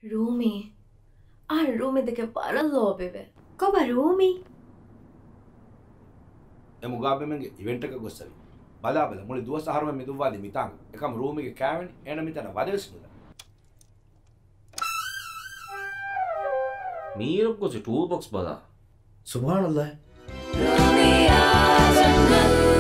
Rumi. Rumi deke parallo bebe. Koba Rumi. Mugabe menge event එක ගොස්සවි. බලා මුළු දුවස හරම මෙදුවාදී මිතංග. එකම රූම් එකේ කෑවනේ. එන මිතන වදෙස්නුද. මීරොක්කොසේ ටූල් බොක්ස් බලා. සුබ්හානල්ලාහ්. Rumi Jannath.